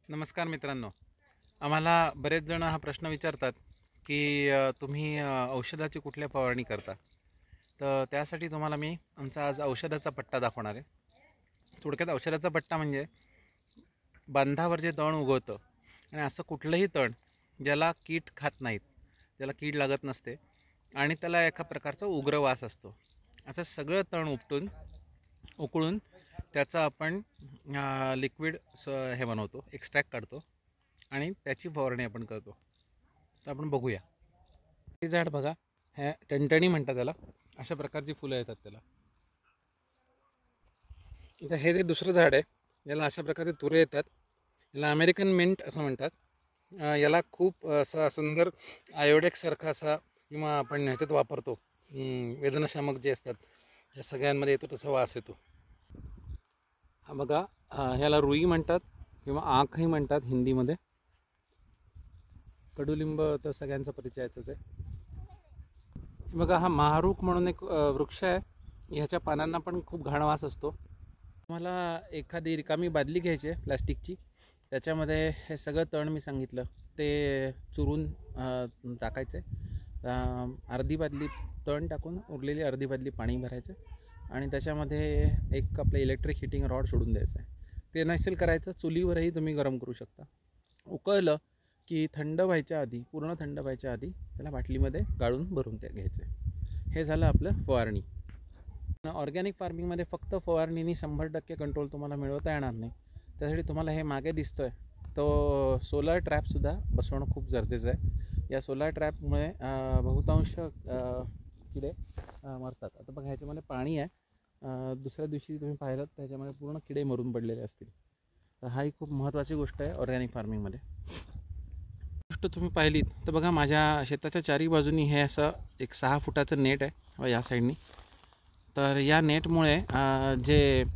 नमस्कार मित्रांनो. आम्हाला बरेच जण हा प्रश्न विचारतात की तुम्ही औषधाची कुठल्या फवारणी करता. तर त्यासाठी तुम्हाला मी आमचा आज औषधाचा पट्टा दाखवणार आहे. थोडक्यात औषधाचा पट्टा म्हणजे बांधावर जे तण उगवतं आणि असं कुठलंही तण ज्याला कीड खात नाहीत, ज्याला कीड लागत नसते आणि त्याला एका प्रकारचा उग्र वास असतो, असं सगळं तण उपटून उकळून त्याचं आपण लिक्विड हे बनवतो, एक्स्ट्रॅक्ट काढतो आणि त्याची फवारणी आपण करतो. तर आपण बघूया. हे झाड बघा, हे टणटणी म्हणतात त्याला. अशा प्रकारची फुलं येतात त्याला. आता हे ते दुसरं झाड आहे, याला अशा प्रकारचे तुरे येतात. याला अमेरिकन मिंट असं म्हणतात. याला खूप असा सुंदर आयोडेक्ससारखा असा, किंवा आपण ह्याच्यात वापरतो वेदनाशामक जे असतात या सगळ्यांमध्ये येतो तसा वास येतो. हा बघा, ह्याला रुई म्हणतात किंवा आंखही म्हणतात हिंदीमध्ये. कडुलिंब तर सगळ्यांचा परिचयाचाच आहे. बघा, हा महारूख म्हणून एक वृक्ष आहे. ह्याच्या पानांना पण खूप घाण वास असतो. तुम्हाला एखादी रिकामी बादली घ्यायची आहे प्लॅस्टिकची, त्याच्यामध्ये हे सगळं तण मी सांगितलं ते चुरून टाकायचं आहे. अर्धी बादली तण टाकून उरलेली अर्धी बादली पाणी भरायचं आणि त्याच्यामध्ये एक आपलं इलेक्ट्रिक हिटिंग रॉड सोडून द्यायचं आहे. ते नसेल करायचं, चुलीवरही तुम्ही गरम करू शकता. उकळलं की थंड व्हायच्या आधी, पूर्ण थंड व्हायच्या आधी त्याला बाटलीमध्ये गाळून भरून ते घ्यायचं. हे झालं आपलं फवारणी. ऑर्गॅनिक फार्मिंगमध्ये फक्त फवारणीने 100% कंट्रोल तुम्हाला मिळवता येणार नाही. त्यासाठी तुम्हाला हे मागे दिसतोय तो सोलर ट्रॅपसुद्धा बसवणं खूप गरजेचं आहे. या सोलर ट्रॅपमुळे बहुतांश किडे मरतात. आता बघा, ह्याच्यामध्ये पाणी आहे. दुसऱ्या दिवशी तुम्ही पाहिलं त्याच्यामध्ये पूर्ण किडे मरून पडलेले असतील. तर हा ही खूप महत्त्वाची गोष्ट आहे ऑर्गॅनिक फार्मिंगमध्ये. गोष्ट तुम्ही पाहिलीत तर बघा, माझ्या शेताच्या चारी बाजूनी हे असं एक 6 फुटाचं नेट आहे या साईडनी. तर या नेटमुळे जे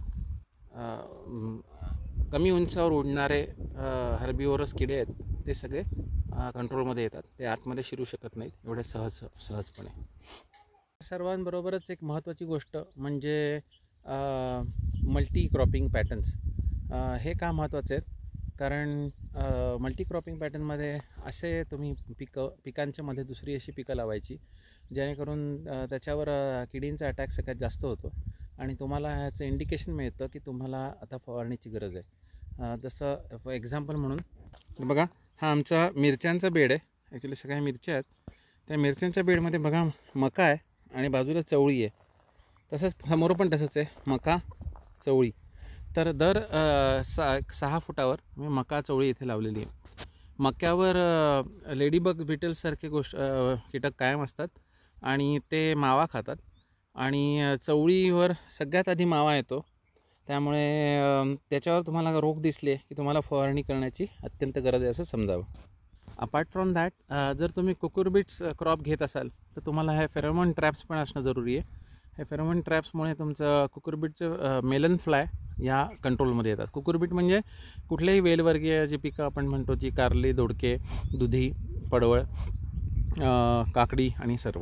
कमी उंचावर उडणारे हर्बिवोरस किडे आहेत ते सगळे कंट्रोलमध्ये येतात. ते आतमध्ये शिरू शकत नाहीत एवढे सहजपणे. सर्वांबरोबरच एक महत्त्वाची गोष्ट म्हणजे मल्टी क्रॉपिंग पॅटर्न्स. हे का महत्त्वाचे आहेत? कारण मल्टी क्रॉपिंग पॅटर्नमध्ये असे तुम्ही पिकांच्या मध्ये दुसरी अशी पिकं लावायची जेणेकरून त्याच्यावर किडींचा अटॅक सगळ्यात जास्त होतो आणि तुम्हाला ह्याचं इंडिकेशन मिळतं की तुम्हाला आता फवारणीची गरज आहे. जसं फॉर एक्झाम्पल म्हणून बघा, हा आमचा मिरच्यांचा बेड आहे. ॲक्च्युली सगळ्या मिरच्या आहेत. त्या मिरच्यांच्या बेडमध्ये बघा, मका आहे आणि बाजूला चवळी आहे. तसंच समोर पण तसंच आहे, मका चवळी. तर दर 6 फुटावर मी मका चवळी इथे लावलेली आहे. मक्यावर लेडीबग बिटल्ससारखे कीटक कायम असतात आणि ते मावा खातात. आणि चवळीवर सगळ्यात आधी मावा येतो. त्यामुळे त्याच्यावर तुम्हाला रोग दिसले की तुम्हाला फवारणी करण्याची अत्यंत गरज आहे असं समजावं. अपार्ट फ्रॉम दॅट, जर तुम्ही कुकुरबिट्स क्रॉप घेत असाल तर तुम्हाला हे फेरोमोन ट्रॅप्स पण असणं जरुरी आहे. हे फेरोमोन ट्रॅप्समुळे तुमचं कुकुरबिटचं मेलन फ्लाय या कंट्रोलमध्ये येतात. कुकुरबिट म्हणजे कुठल्याही वेलवर्गीय जी पिकं आपण म्हणतो, जी कारली, दोडके, दुधी, पडवळ, काकडी आणि सर्व.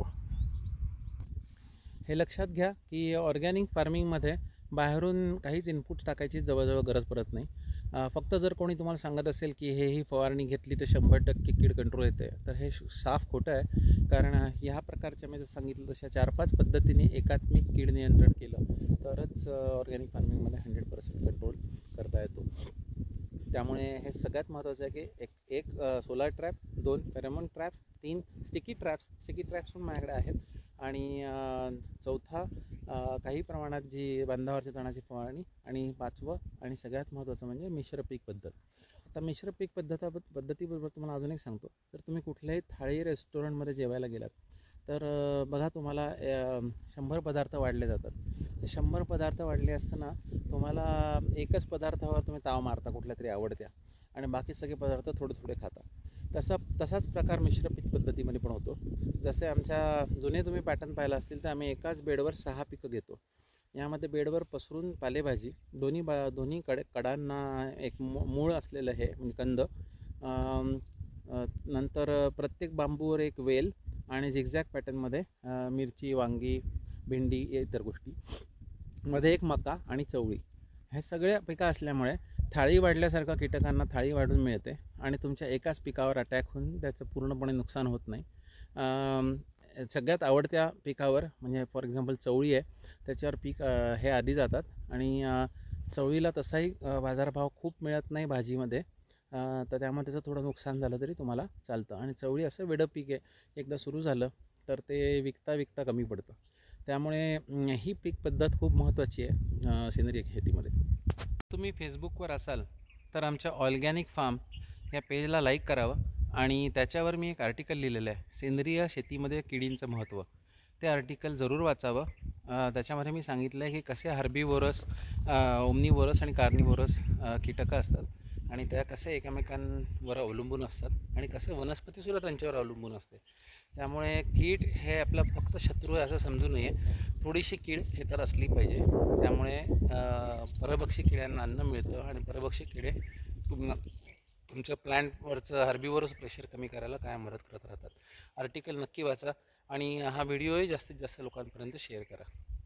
हे लक्षात घ्या की ऑर्गॅनिक फार्मिंगमध्ये बाहेरून काहीच इनपुट टाकायची जवळजवळ गरज पडत नाही. फक्त जर कोणी तुम्हाला सांगत असेल की ही फवारणी घेतली तर 100% कीड कंट्रोल येते, तर हे साफ खोटं आहे. कारण ह्या प्रकारच्या मी जर सांगितलं तशा 4-5 पद्धतीने एकात्मिक कीड नियंत्रण केलं तरच ऑर्गॅनिक फार्मिंगमध्ये 100% कंट्रोल करता येतो. त्यामुळे हे सगळ्यात महत्त्वाचं आहे की एक solar trap, 2 pheromone traps, 3 sticky traps पण माझ्याकडे आहेत आणि चौथा काही प्रमाणात जी बांधावरच्या तणाची फवारणी आणि 5वं आणि सगळ्यात महत्त्वाचं म्हणजे मिश्र पीक पद्धत. आता मिश्र पीक पद्धतीबरोबर तुम्हाला अजून एक सांगतो. तर तुम्ही कुठल्याही थाळी रेस्टॉरंटमध्ये जेवायला गेलात तर बघा, तुम्हाला 100 पदार्थ वाढले जातात. ते 100 पदार्थ वाढले असताना तुम्हाला एकच पदार्थावर तुम्ही ताव मारता कुठल्या तरी आवडत्या आणि बाकी सगळे पदार्थ थोडे थोडे खाता. तसाच प्रकार मिश्र पीक पद्धतीमध्ये पण होतो. जसे आमच्या जुने तुम्ही पॅटर्न पाहिला असतील तर आम्ही एकाच बेडवर 6 पिकं घेतो. यामध्ये बेडवर पसरून पालेभाजी, दोन्ही कडांना एक मूळ असलेलं हे म्हणजे कंद, नंतर प्रत्येक बांबूवर एक वेल आणि झिगझॅग पॅटर्नमध्ये मिरची, वांगी, भेंडी या इतर गोष्टी, मध्ये एक मका आणि चवळी. हे सगळ्या पिकं असल्यामुळे थाळी वाढल्यासारखं कीटकांना थाळी वाढून मिळते आणि तुमच्या एकाच पिकावर अटॅक होऊन त्याचं पूर्णपणे नुकसान होत नाही. सगळ्यात आवडत्या पिकावर म्हणजे फॉर एक्झाम्पल चवळी आहे, त्याच्यावर पीक हे आधी जातात आणि चवळीला तसाही बाजारभाव खूप मिळत नाही भाजीमध्ये, तर त्यामुळे त्याचं थोडं नुकसान झालं तरी तुम्हाला चालतं. आणि चवळी असं वेडं पीक आहे, एकदा सुरू झालं तर ते विकता विकता कमी पडतं. त्यामुळे ही पीक पद्धत खूप महत्त्वाची आहे सेंद्रिय शेतीमध्ये. तुम्ही फेसबुकवर असाल तर आमच्या ऑर्गॅनिक फार्म या पेजला लाईक करावं आणि त्याच्यावर मी एक आर्टिकल लिहिलेलं आहे, सेंद्रिय शेतीमध्ये किडींचं महत्त्व. ते आर्टिकल जरूर वाचावं. त्याच्यामध्ये मी सांगितलं आहे की कसे हर्बीवोरस, ओमनीवोरस आणि कार्निवोरस कीटकं असतात आणि त्या कसे एकमेकांवर अवलंबून असतात आणि कसं वनस्पतीसुद्धा त्यांच्यावर अवलंबून असते. त्यामुळे कीड हे आपला फक्त शत्रू आहे असं समजू नये, थोडीशी कीड हे तर असली पाहिजे. त्यामुळे परभक्षी किड्यांना अन्न मिळतं आणि परभक्षी किडे तुमच्या प्लॅन्टवरचं हर्बीवरच प्रेशर कमी करायला काय मदत करत राहतात. आर्टिकल नक्की वाचा आणि हा व्हिडिओही जास्तीत जास्त लोकांपर्यंत शेअर करा.